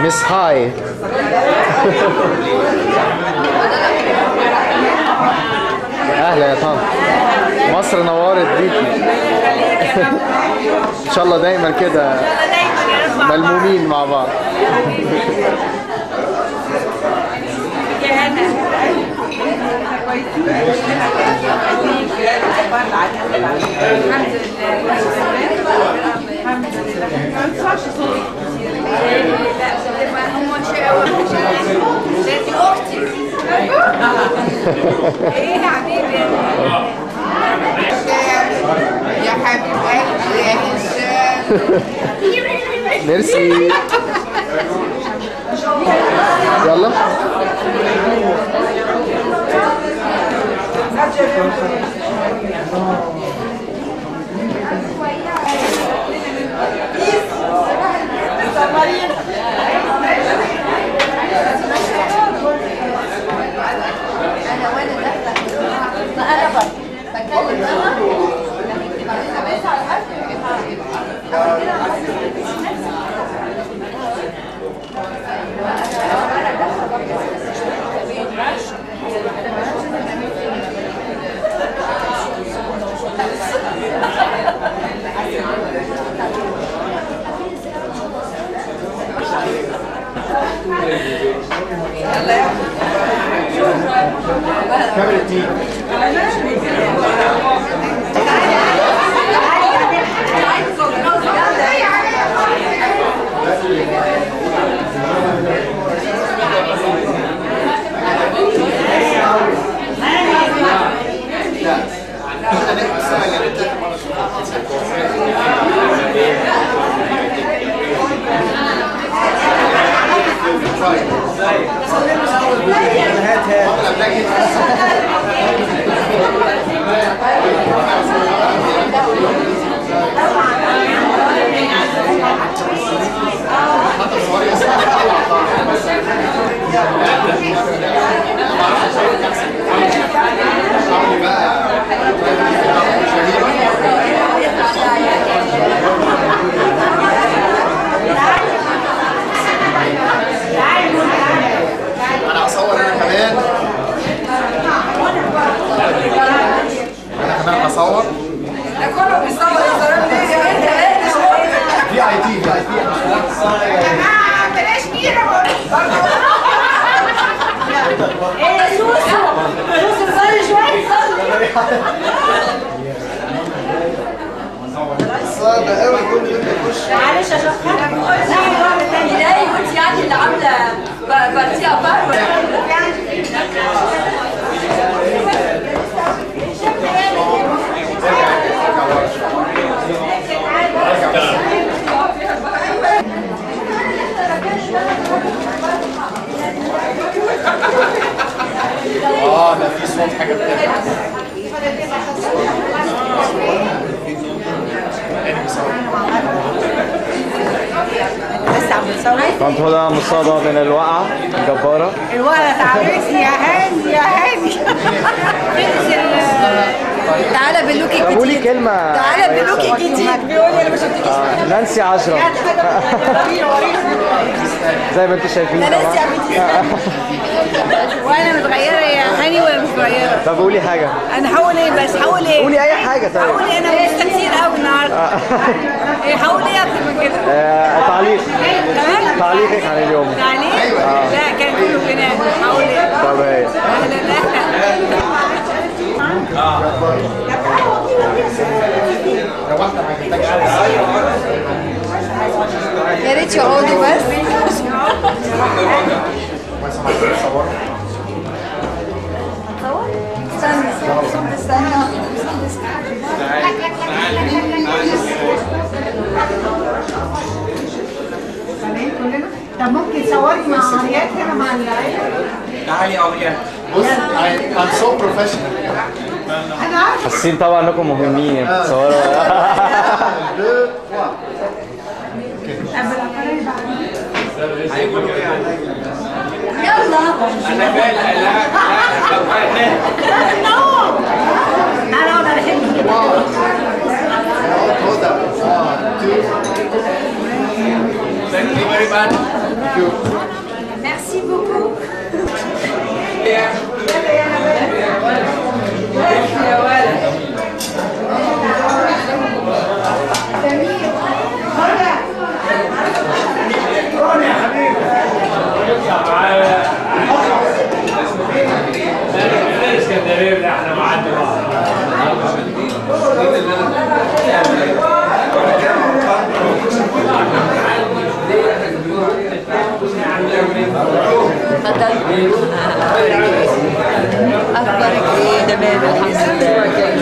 مس هاي. اهلا يا طنط، مصر نورت بيكي. ان شاء الله دايما كده ملمومين مع بعض. ايه يا حبيبي يا حبيب قلبي يا هشام. ميرسي. يلا معلش عشان خاطر لا وانت يعني اللي عامله بارتيها بره ده في صوت حاجه كنت هنا مصابة من الوقعة الجبارة. الوقعة تعبتني يا هاني يا هاني. تعالى باللوك الجديد. قولي كلمة. تعالى باللوك الجديد. بيقول لي انا ما شفتكيش. نانسي 10. زي ما انتم شايفين طبعا. وانا متغيرة يا هاني ولا مش متغيرة؟ طب قولي حاجة. انا هقول ايه بس هقول ايه؟ قولي أي حاجة طيب. هقول ايه انا مستكتير قوي النهارده. هقول ايه اكتر من كده؟ تعليق. تمام؟ تعليقك عن اليوم. تعليق؟ لا كان كله جنان. هقول ايه؟ طب ايه؟ يا ريت يقعدوا بس. استنى. طب ممكن تصوري مع عريات هنا مع العيله؟ تعالي يا عريات. بص I'm so professional. انا عارفه. حاسين طبعا انكم مهمين تصوروا. يلا انا فاهم. انا اقعد على حلمي. Thank you very much. Merci beaucoup. أخبارك إيه؟ تمام الحمد لله.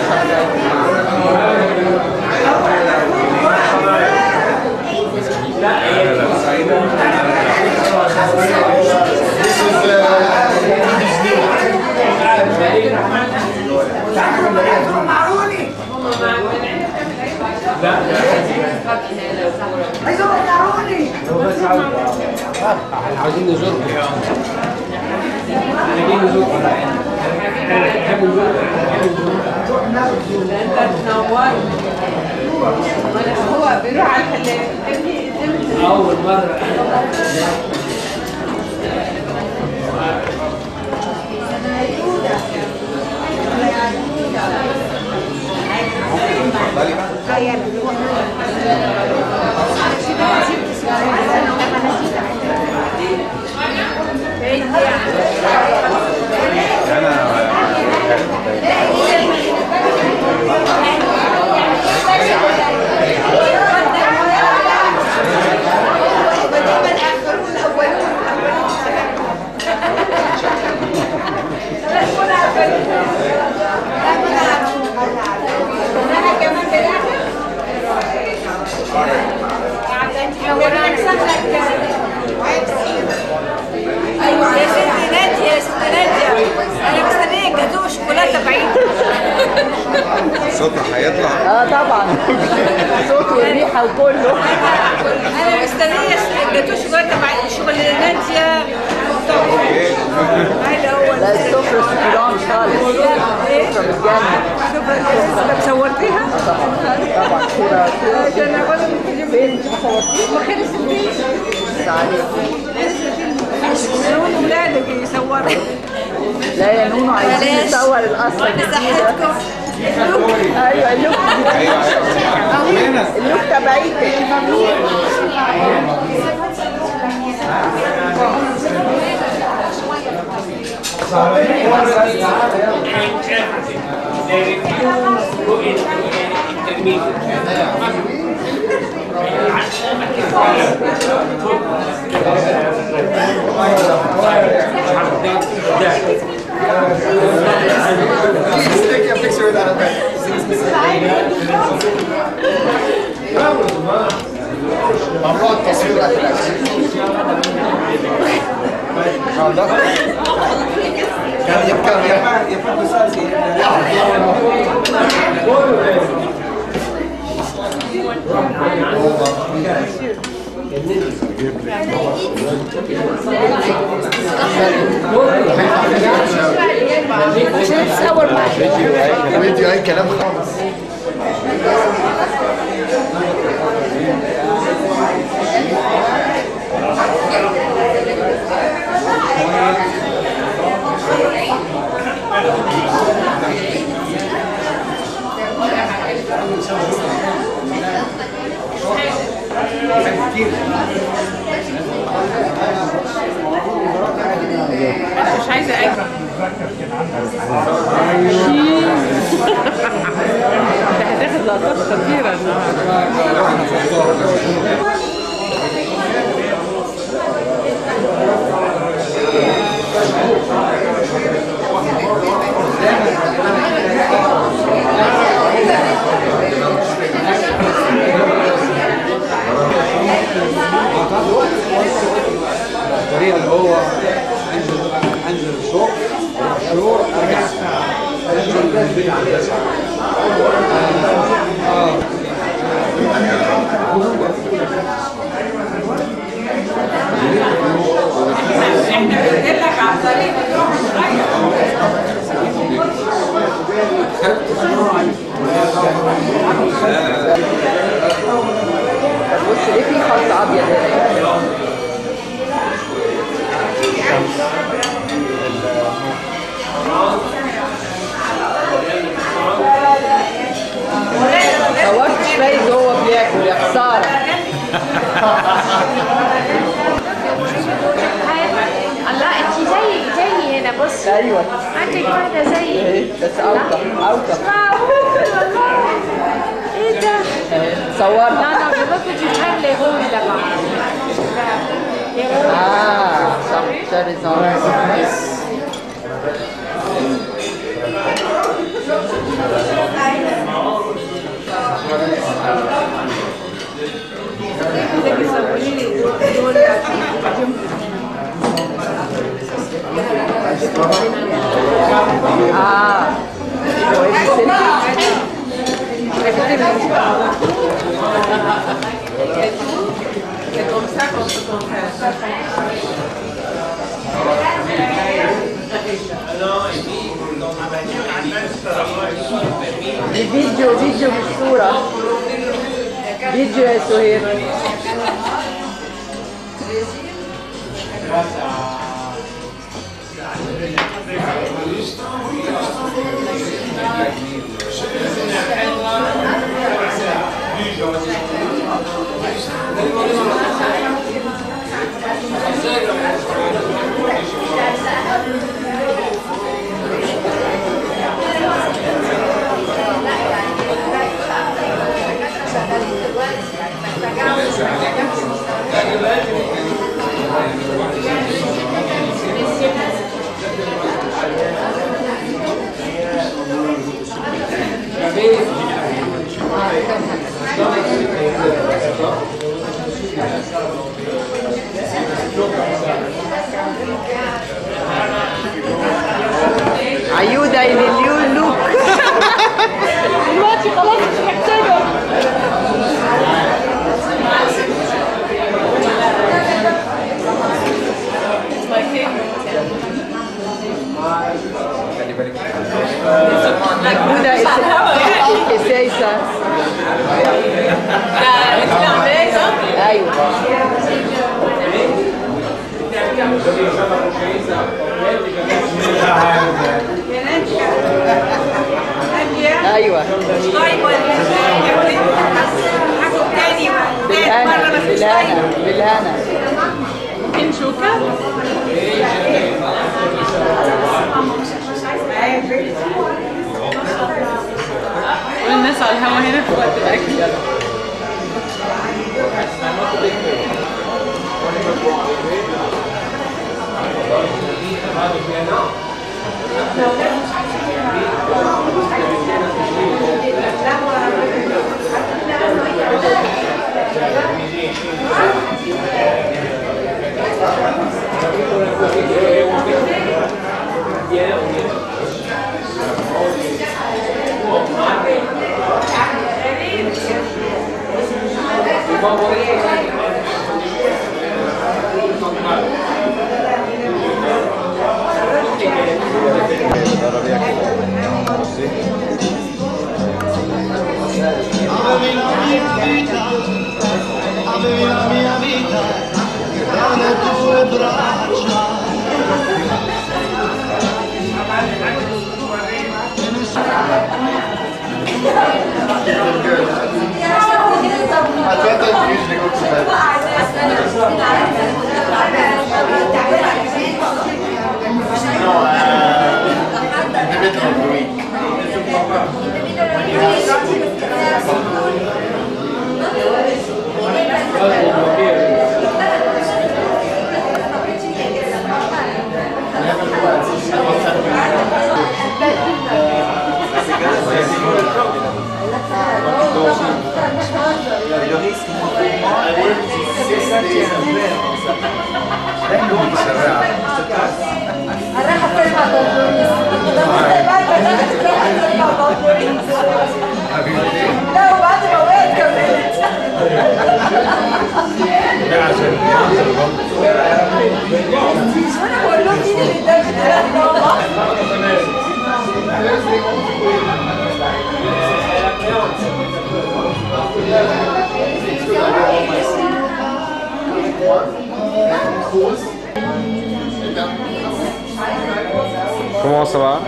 عايزين نزوركم. هو بيروح على الحلاق أول مرة. ايوه يا ست ناديه يا ست ناديه انا مستنيه جاتوه شوكولاته بعيد. صوتها هيطلع. طبعا صوت والريحه وكله. انا مستنيه جاتوه شوكولاته بعيد شوكولاته ناديه. لا السفرة سكران خالص. سفرة بالجنة. صورتيها؟ طبعا صورة عشان اقول لك فين انت صورتيها؟ ما خلص الفيلم. نون ولادك يصوروا. لا يا نونو عايزين نصور القصة الجديدة. ايوه اللوك اللوك تبعيتك. ممنوع التصوير وقت الاكل. كان يفك اساسي. عشان تصور معاك. فيديو اي كلام خالص. مش عايزه اكل. هتاخد لقطات خطيره النهارده. الطريق اللي هو انزل السوق شهور ارجع انزل البيت على 9. احنا بندلك على الطريق بص ليه في خط ابيض هنا؟ الله انت زي هنا بصي. ايوه عندك واحدة زي اهي بس اوطى اوطى. معقول والله. ايه ده؟ صورها. لا انا بفكر تجيب لي هون طبعا. صح شاريزون. فيديو بالصورة. فيديو يا سهير. عيودة اليوم لوك. دلوقتي خلاص مش محتاجة. عيودة السيسة. ايوه ايوه بالهنا ممكن شوكة؟ والناس على الهوا هنا في وقت الأكل. Avevi la mia vita tra le tue braccia. Atlanta usually go to bed. No, in the middle of the week. When you have school. Le risque لا وبعد ما وقعت كملت. وانا بقول لهم مين اللي اداك Comment ça va?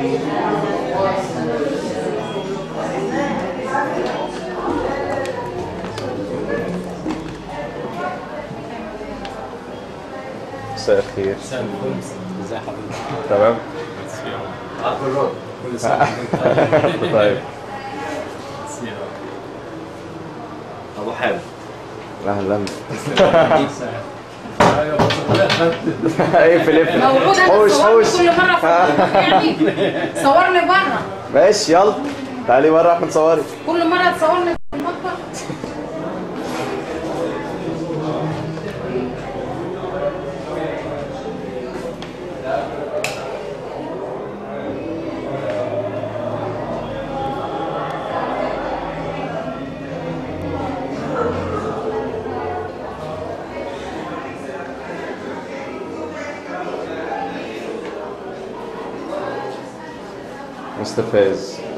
مساء الخير. ازي حضرتك؟ تمام. كل سنه وانت طيب. ابو حامد. اهلا. ايوه اقفل موجود انا حوش صورني حوش. كل مره في يعني صورني بره ماشي يلا تعالي بره احمد صوري. كل مره تصورني في المطبخ. مستفز.